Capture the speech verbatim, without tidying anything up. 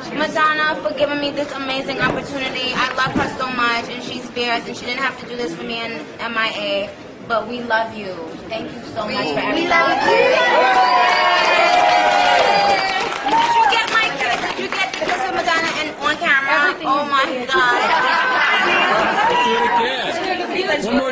Madonna for giving me this amazing opportunity. I love her so much, and she's fierce, and she didn't have to do this for me in M I A. But we love you. Thank you so much for everything. We love you. Did you get my kiss? Did you get the kiss of Madonna and on camera? Everything. Oh my God. Let's do it again. One more